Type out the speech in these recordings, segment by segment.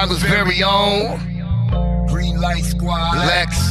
Chicago's very own Green Light Squad. Lex.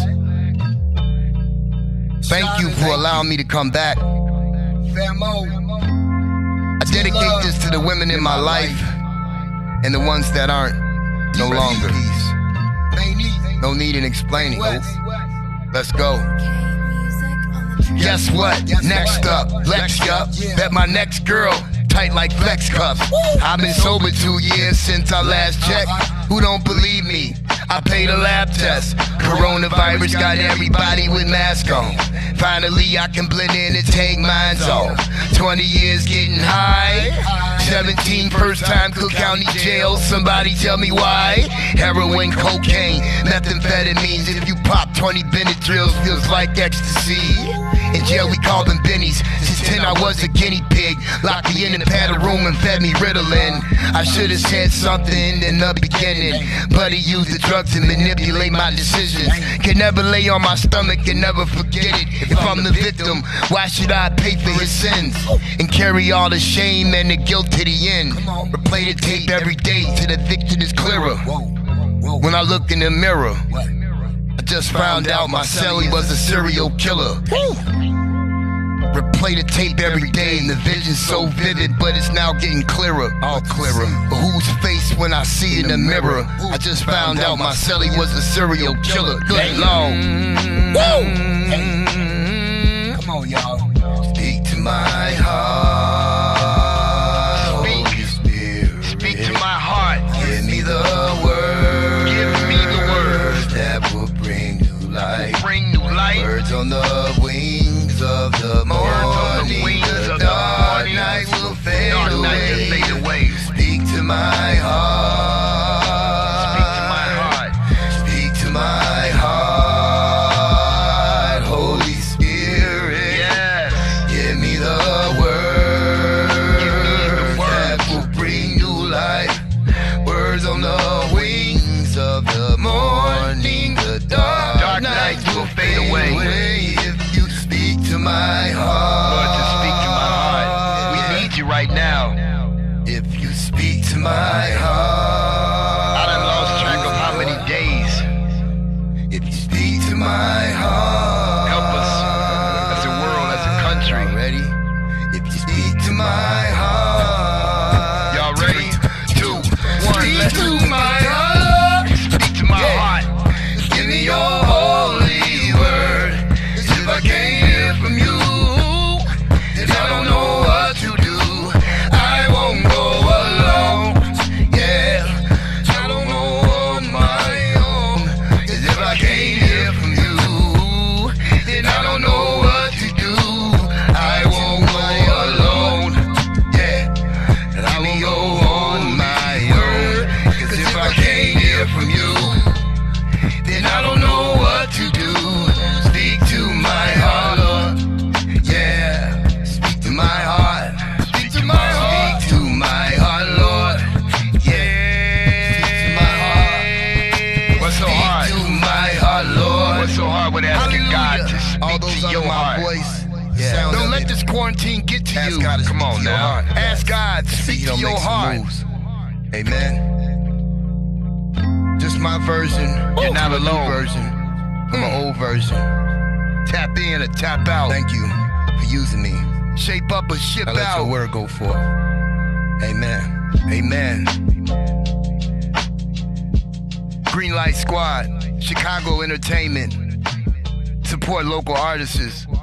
Thank you for allowing me to come back. Famo. I dedicate this to the women in my life and the ones that aren't no longer. No need in explaining. Let's go. Guess what? Next up, Lex up. Bet my next girl tight like flex cuffs. I've been sober 2 years since I last checked. Who don't believe me? I paid a lab test. Coronavirus got everybody with masks on. Finally I can blend in and take mines off. 20 years getting high. 17 first time Cook County jail. Somebody tell me why. Heroin, cocaine, methamphetamines. If you pop 20 Benadryls, feels like ecstasy. In jail we call them bennies. Since 10 I was a guinea pig. Locked me in a padded room and fed me Ritalin. I should've said something in the beginning, but he used the drug to manipulate my decisions. Can never lay on my stomach and never forget it. If I'm the victim, why should I pay for his sins and carry all the shame and the guilt to the end? Replay the tape every day till the victim is clearer. When I look in the mirror, I just found out my cellie was a serial killer. Replay the tape every day and the vision's so vivid, but it's now getting clearer, all clearer. But whose face when I see in the mirror? I just found out my cellie was a serial killer. Good Lord. Woo! Come on, y'all. Speak to my heart. Holy Spirit. Speak to my heart. Give me the word. Give me the words that will bring new life. Bring new life. Words on the wings of the morning. The dark night will fade away. Speak to my heart. Speak to my heart. Speak to my heart. Holy Spirit. Yes. Give me the word. Give me the words that will bring new life. Words on the wings of the morning. The dark night will fade away. If you speak to my heart. Lord, just speak to my heart. We need you right now. If you speak to my heart. I done lost track of how many days. If you speak to my heart. Help us as a world, as a country. Ready? If you speak to my heart. Y'all ready? 2, 1, let's do my heart. Speak to my heart. Give me your holy word. If I can't hear from you, then I don't know what to do. I won't go alone. Yeah, I don't know on my own. 'Cause if I can't hear from you, then I don't know what to do. I won't go alone. Yeah, and I won't go on my own. 'Cause if I can't hear from you, then I don't know what to do. Speak to my heart, Lord. Yeah, speak to my heart. Speak to my heart. Speak to my heart, Lord. Yeah, speak to my heart. What's so hard? Speak to my heart, Lord. What's so hard with asking God to speak to your heart? Yeah. Don't let this quarantine get to you. Come on now. Ask God to speak to your heart. Amen. Just my version. You're not alone. Version. I'm an old version. Tap in or tap out. Thank you for using me. Shape up or ship out. Let your word go forth. Amen. Amen. Green Light Squad, Chicago Entertainment. Support local artists.